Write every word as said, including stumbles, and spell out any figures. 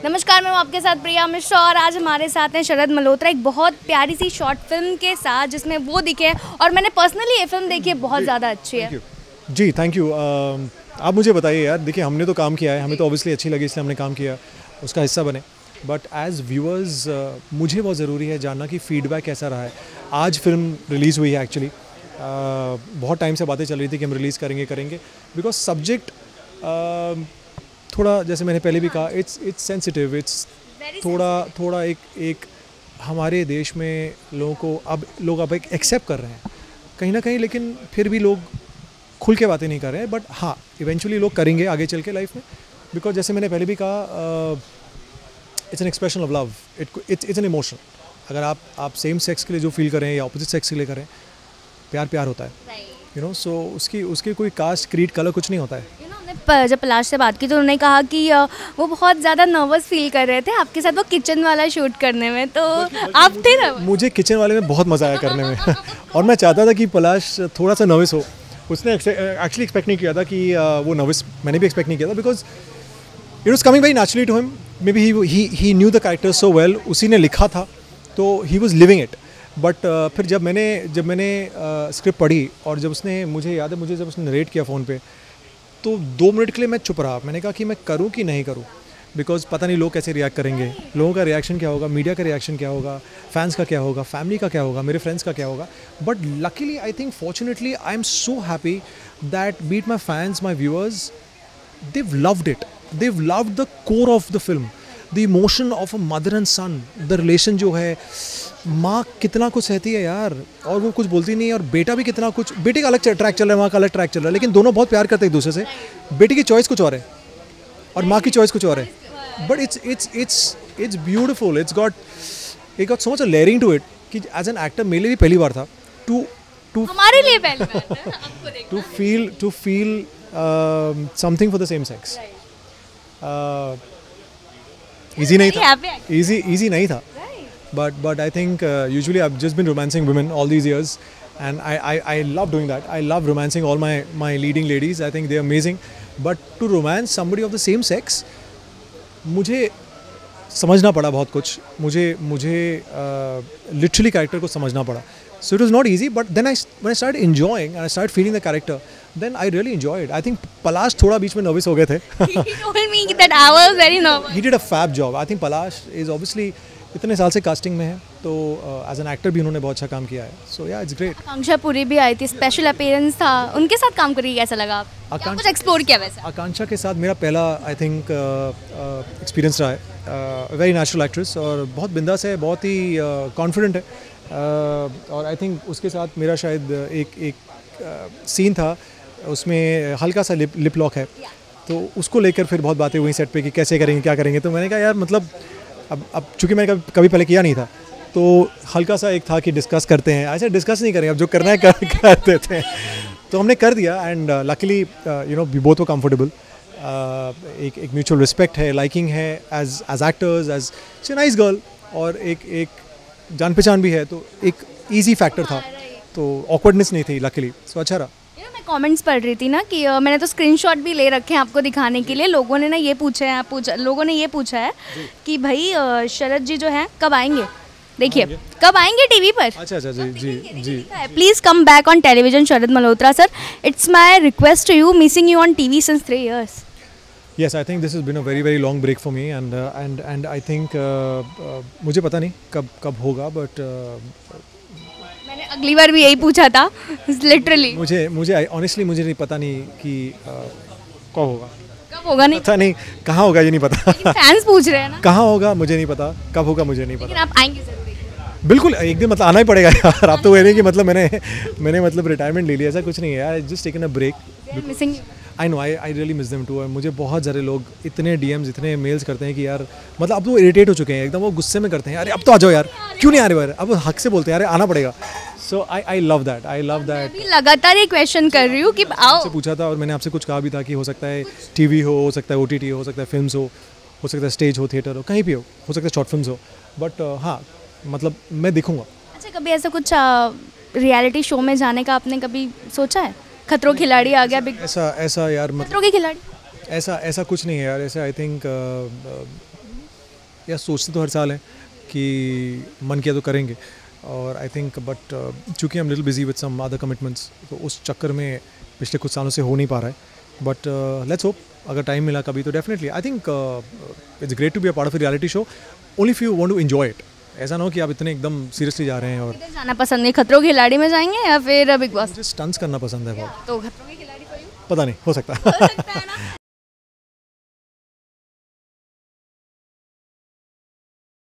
नमस्कार, मैं हूं आपके साथ प्रिया मिश्रा और आज हमारे साथ हैं शरद मल्होत्रा एक बहुत प्यारी सी शॉर्ट फिल्म के साथ जिसमें वो दिखे और मैंने पर्सनली ये फिल्म देखी है, बहुत ज़्यादा अच्छी है। जी थैंक यू। आप मुझे बताइए यार, देखिए हमने तो काम किया है, हमें तो ऑब्वियसली अच्छी लगी इसलिए हमने काम किया, उसका हिस्सा बने। बट एज व्यूअर्स मुझे बहुत ज़रूरी है जानना कि फीडबैक कैसा रहा है। आज फिल्म रिलीज़ हुई है एक्चुअली, uh, बहुत टाइम से बातें चल रही थी कि हम रिलीज़ करेंगे करेंगे बिकॉज सब्जेक्ट uh, थोड़ा, जैसे मैंने पहले भी कहा, इट्स इट्स सेंसिटिव, इट्स थोड़ा थोड़ा एक एक हमारे देश में लोगों को अब लोग अब एक एक्सेप्ट कर रहे हैं कहीं ना कहीं, लेकिन फिर भी लोग खुल के बातें नहीं कर रहे हैं। बट हाँ, इवेंचुअली लोग करेंगे आगे चल के लाइफ में, बिकॉज जैसे मैंने पहले भी कहा, it's an expression of love, it it's it's an emotion. अगर आप आप सेम सेक्स के लिए जो फील करें या अपोजिट सेक्स के लिए करें, प्यार प्यार होता है, यू नो। सो उसकी उसकी कोई कास्ट क्रीड कलर कुछ नहीं होता है। जब पलाश से बात की तो उन्होंने कहा कि वो बहुत ज़्यादा नर्वस फील कर रहे थे आपके साथ वो किचन वाला शूट करने में, तो आप थे ना? मुझे किचन वाले में बहुत मज़ा आया करने में और मैं चाहता था कि पलाश थोड़ा सा नर्वस हो। उसने एक्चुअली एक्सपेक्ट नहीं किया था कि वो नर्वस, मैंने भी एक्सपेक्ट नहीं किया था, because it was coming very naturally to him. Maybe he he knew the character so well, उसी ने लिखा था तो he was living it. But फिर जब मैंने जब मैंने स्क्रिप्ट पढ़ी और जब उसने, मुझे याद है, मुझे जब उसने नरेट किया फ़ोन पे, तो दो मिनट के लिए मैं चुप रहा। मैंने कहा कि मैं करूं कि नहीं करूं, बिकॉज पता नहीं लोग कैसे रिएक्ट करेंगे, लोगों का रिएक्शन क्या होगा, मीडिया का रिएक्शन क्या होगा, फैंस का क्या होगा, फैमिली का क्या होगा, मेरे फ्रेंड्स का क्या होगा। But luckily I think fortunately I am so happy that beat my fans, my viewers, they've loved it, they've loved the core of the film, the emotion of a mother and son, the relation जो है, माँ कितना कुछ सहती है यार और वो कुछ बोलती नहीं है, और बेटा भी कितना कुछ, बेटे का अलग ट्रैक चल रहा है, माँ का अलग ट्रैक चल रहा है, लेकिन दोनों बहुत प्यार करते हैं एक दूसरे से। बेटी की चॉइस कुछ और है और माँ की चॉइस कुछ और है, but it's it's it's it's beautiful, it's got it got so much layering to it कि एज एन एक्टर मेरे लिए भी पहली बार था टू टू हमारे लिए पहली बार था आपको देखना, to feel to feel something for the same sex. Easy नहीं था, इजी इजी नहीं था, but but I think uh, usually I've just been romancing women all these years, and I, I I love doing that. I love romancing all my my leading ladies. I think they're amazing. But to romance somebody of the same sex, मुझे समझना पड़ा बहुत कुछ, मुझे मुझे literally uh, character को समझना पड़ा. So it was not easy, but then I when I started enjoying and I started feeling the character, then I really enjoyed. I think Palash थोड़ा बीच में nervous हो गए थे. He told me that I was very nervous. He did a fab job. I think Palash is obviously इतने साल से casting में है, तो एज एन एक्टर भी उन्होंने बहुत अच्छा काम किया है। सो या इट्स ग्रेट। आकांक्षा पुरी भी आई थी, स्पेशल अपीयरेंस था, उनके साथ काम करके कैसा लगा? आप कुछ एक्सप्लोर किया वैसे? आकांक्षा के साथ मेरा पहला आई थिंक एक्सपीरियंस रहा है। वेरी नेचुरल एक्ट्रेस और बहुत बिंदास है, बहुत ही कॉन्फिडेंट uh, है, uh, और आई थिंक उसके साथ मेरा शायद एक एक सीन uh, था, उसमें हल्का सा लिप लिप लॉक है, तो उसको लेकर फिर बहुत बातें हुई सेट पे कि कैसे करेंगे, क्या करेंगे। तो मैंने कहा यार मतलब अब अब चूँकि मैंने कभी कभी पहले किया नहीं था, तो हल्का सा एक था कि डिस्कस करते हैं। ऐसे डिस्कस नहीं करेंगे, अब जो करना है कर, कर देते हैं। तो हमने कर दिया and luckily you know we both were comfortable. एक एक म्यूचुअल रिस्पेक्ट है, लाइकिंग है as as actors, as she nice girl, और एक एक जान पहचान भी है, तो एक ईजी फैक्टर था, तो ऑकवर्डनेस नहीं थी लकीली। सो अच्छा रहा। कमेंट्स पढ़ रही थी ना कि uh, मैंने तो स्क्रीनशॉट भी ले रखे हैं आपको दिखाने के लिए। लोगों ने ना ये पूछा है पूछा लोगों ने ये पूछा है कि भाई uh, शरद जी जो हैं कब आएंगे, देखिए कब आएंगे टीवी पर। अच्छा अच्छा जी जी जी please come back on television Sharad Malhotra sir, it's my request to you, missing you on TV since three years. Yes, I think this has been a very very long break for me, and and and I think मुझे पता नहीं कब कब होगा, but मैंने अगली बार भी यही पूछा था लिटरली। मुझे मुझे ऑनेस्टली मुझे नहीं पता नहीं कि कब होगा, कब होगा नहीं पता नहीं, कहाँ होगा ये नहीं पता। फैंस पूछ रहे हैं ना कहाँ होगा, मुझे नहीं पता, कब होगा मुझे नहीं पता। लेकिन आप आएंगे जरूर? बिल्कुल, एक दिन मतलब आना ही पड़ेगा यार। आप तो कह रहे हैं कि मतलब मैंने मैंने मतलब रिटायरमेंट ले लिया, ऐसा कुछ नहीं है यार। Just taken a break. Missing I know, I I really miss them too. मुझे बहुत सारे लोग इतने डीएम्स, इतने मेल्स करते हैं कि यार मतलब अब तो इरिटेट हो चुके हैं एकदम, वो गुस्से में करते हैं, अरे अब तो आ जाओ यार, क्यों नहीं आ रहे यार, अब हक से बोलते हैं अरे आना पड़ेगा। So I I love that, I love that. लगातार ये क्वेश्चन कर रही हूँ कि आओ, आपसे पूछा था और मैंने आपसे कुछ कहा भी था कि हो सकता है टीवी हो, हो सकता है ओटीटी हो, हो सकता है फिल्म्स हो, हो सकता है स्टेज हो, थिएटर हो, कहीं भी हो, हो सकता है शॉर्ट फिल्म्स हो, बट हाँ मतलब मैं दिखूंगा। अच्छा, कभी ऐसा कुछ रियलिटी शो में जाने का आपने कभी सोचा है? खतरों के खिलाड़ी आ गया, बिग ऐसा ऐसा यार मतलब खतरों के खिलाड़ी ऐसा ऐसा कुछ नहीं है यार। ऐसा आई थिंक या सोचते तो हर साल हैं कि मन किया तो करेंगे, और आई थिंक बट चूँकि I am little busy with some other commitments, तो उस चक्कर में पिछले कुछ सालों से हो नहीं पा रहा है. बट लेट्स होप अगर टाइम मिला कभी तो definitely I think it's great to be a part of a reality show, only if you want to enjoy it. ऐसा ना हो कि आप इतने एकदम सीरियसली जा रहे हैं. और किधर जाना पसंद है, खतरों के खिलाड़ी में जाएंगे या फिर बिग बॉस? मुझे स्टंट्स करना पसंद है बहुत. तो खतरों के खिलाड़ी for you? पता नहीं, हो सकता है. हो सकता है ना.